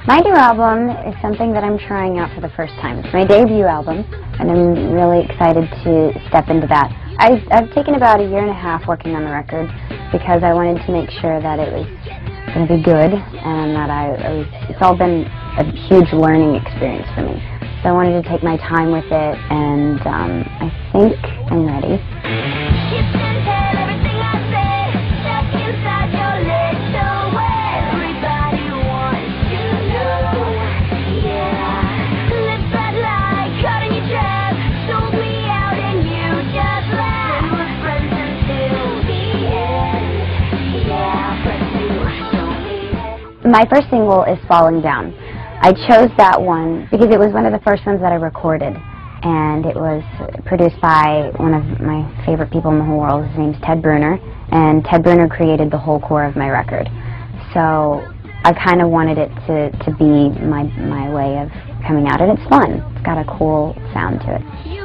My new album is something that I'm trying out for the first time. It's my debut album, and I'm really excited to step into that. I've taken about a year and a half working on the record because I wanted to make sure that it was going to be good, and that it's all been a huge learning experience for me. So I wanted to take my time with it, and I think I'm ready. My first single is Falling Down. I chose that one because it was one of the first ones that I recorded, and it was produced by one of my favorite people in the whole world. His name's Ted Bruner, and Ted Bruner created the whole core of my record. So I kind of wanted it to be my way of coming out, and it's fun. It's got a cool sound to it.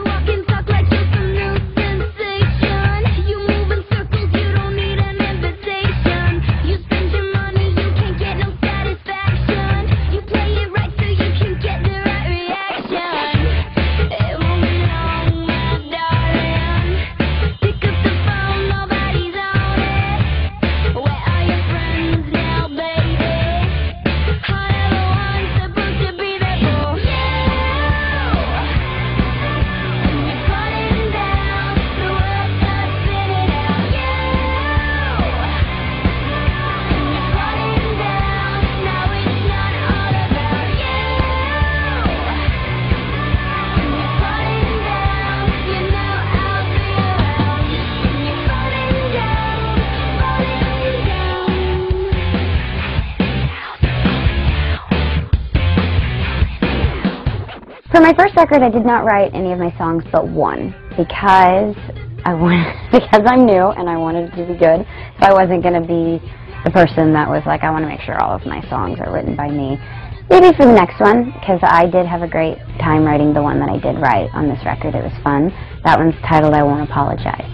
For my first record, I did not write any of my songs but one because I'm new and I wanted it to be good. So I wasn't going to be the person that was like, I want to make sure all of my songs are written by me. Maybe for the next one, because I did have a great time writing the one that I did write on this record. It was fun. That one's titled I Won't Apologize.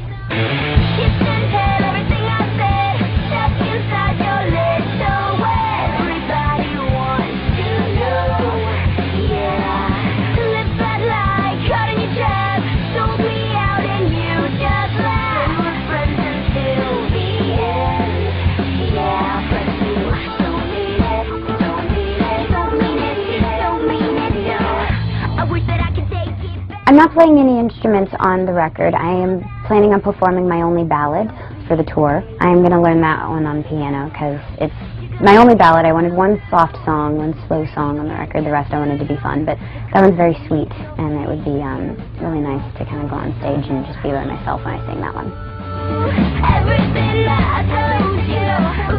I'm not playing any instruments on the record. I am planning on performing my only ballad for the tour. I am going to learn that one on piano because it's my only ballad. I wanted one soft song, one slow song on the record. The rest I wanted to be fun, but that one's very sweet, and it would be really nice to kind of go on stage and just be by myself when I sing that one. Everything that I told you,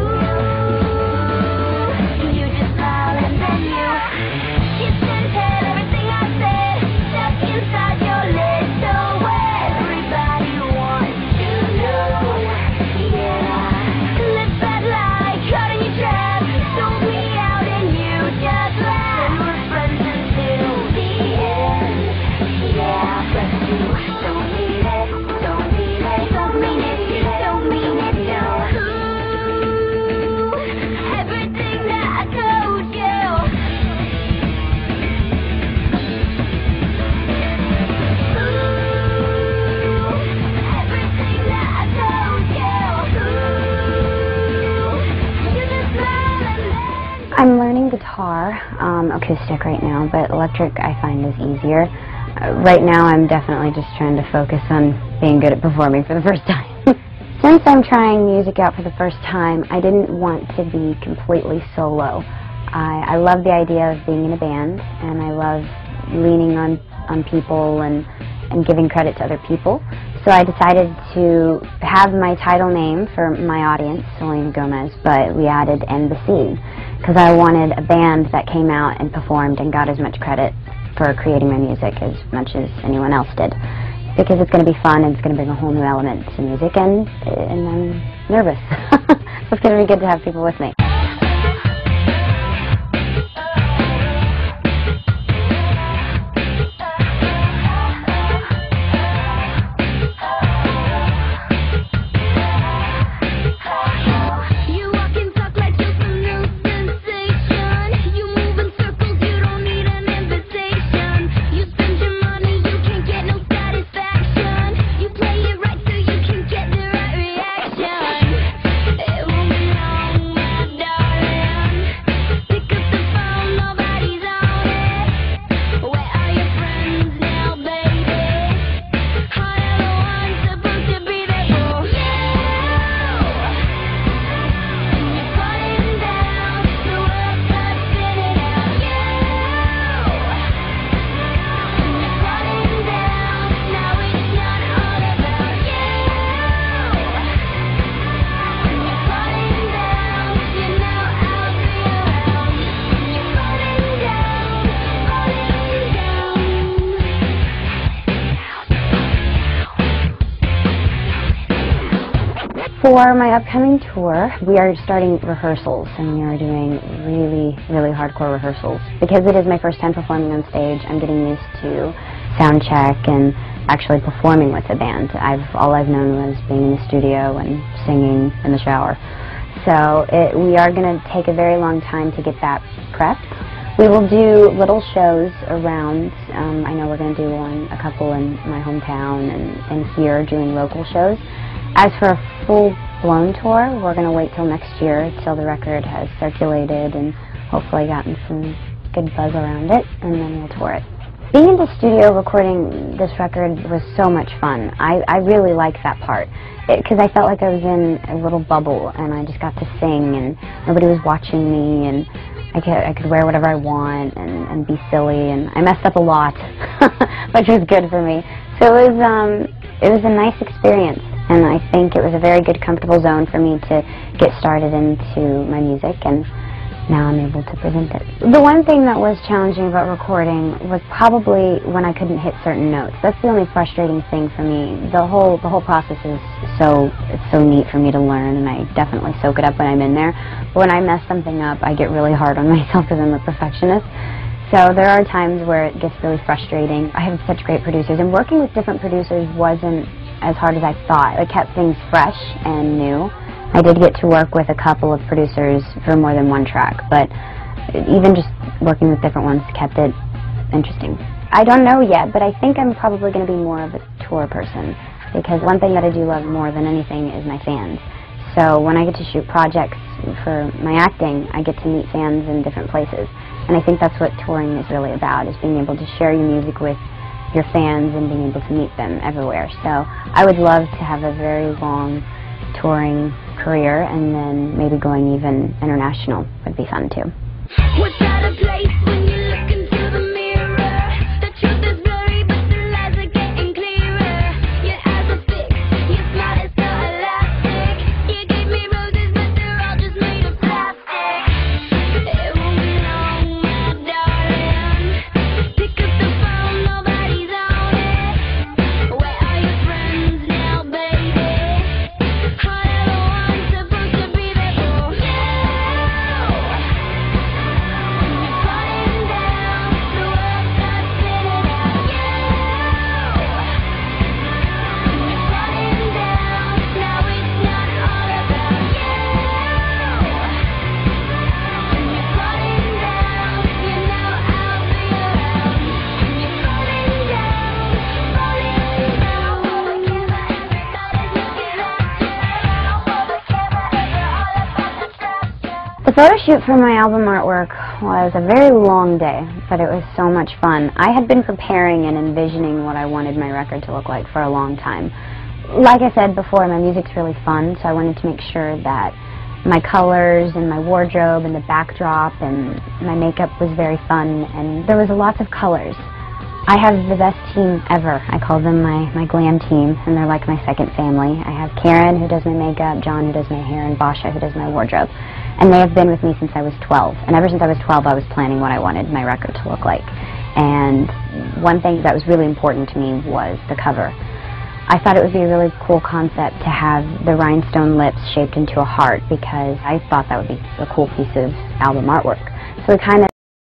ooh, you just smile and then you kiss and tell everything I said stuck inside your little way. Everybody wants to know, yeah. Live bad like caught in your trap, sold me out and you just laughed. And we're friends until the end, yeah. But you don't need it, don't need it, don't mean it, you don't mean it, no. Ooh, everything that I told you. I'm learning guitar, acoustic right now, but electric I find is easier. Right now I'm definitely just trying to focus on being good at performing for the first time. Since I'm trying music out for the first time, I didn't want to be completely solo. I love the idea of being in a band, and I love leaning on people and giving credit to other people. So I decided to have my title name for my audience, Selena Gomez, but we added End the Scene, because I wanted a band that came out and performed and got as much credit for creating my music as much as anyone else did. Because it's going to be fun and it's going to bring a whole new element to music, and I'm nervous. So it's going to be good to have people with me. You walk and talk like you're some new sensation. You moving For my upcoming tour, we are starting rehearsals, and we are doing really hardcore rehearsals. Because it is my first time performing on stage, I'm getting used to sound check and actually performing with the band. All I've known was being in the studio and singing in the shower. So we are going to take a very long time to get that prepped. We will do little shows around. I know we're going to do a couple in my hometown and here doing local shows. As for a full-blown tour, we're going to wait till next year, till the record has circulated and hopefully gotten some good buzz around it, and then we'll tour it. Being in the studio recording this record was so much fun. I really liked that part, because I felt like I was in a little bubble, and I just got to sing, and nobody was watching me, and I could wear whatever I want and be silly, and I messed up a lot, which was good for me. So it was a nice experience. And I think it was a very good, comfortable zone for me to get started into my music, and now I'm able to present it. The one thing that was challenging about recording was probably when I couldn't hit certain notes. That's the only frustrating thing for me. The whole process is it's so neat for me to learn, and I definitely soak it up when I'm in there. But when I mess something up, I get really hard on myself because I'm a perfectionist. So there are times where it gets really frustrating. I have such great producers, and working with different producers wasn't as hard as I thought. It kept things fresh and new. I did get to work with a couple of producers for more than one track, but even just working with different ones kept it interesting. I don't know yet, but I think I'm probably going to be more of a tour person, because one thing that I do love more than anything is my fans. So when I get to shoot projects for my acting, I get to meet fans in different places. And I think that's what touring is really about, is being able to share your music with your fans and being able to meet them everywhere. So I would love to have a very long touring career, and then maybe going even international would be fun too. Was that a place when you look into the mirror? The truth is blurry, but the lies are getting clearer. Your eyes are fixed, your smile is so elastic. You gave me roses, but they're all just made of plastic. It won't be long, my darling. Pick up the phone, nobody's on it. Where are your friends now, baby? Heart of the one supposed to be there for you. The photo shoot for my album artwork was a very long day, but it was so much fun. I had been preparing and envisioning what I wanted my record to look like for a long time. Like I said before, my music's really fun, so I wanted to make sure that my colors and my wardrobe and the backdrop and my makeup was very fun, and there was lots of colors. I have the best team ever. I call them my glam team, and they're like my second family. I have Karen, who does my makeup, John, who does my hair, and Basha, who does my wardrobe. And they have been with me since I was 12. And ever since I was 12, I was planning what I wanted my record to look like. And one thing that was really important to me was the cover. I thought it would be a really cool concept to have the rhinestone lips shaped into a heart, because I thought that would be a cool piece of album artwork. So it kind of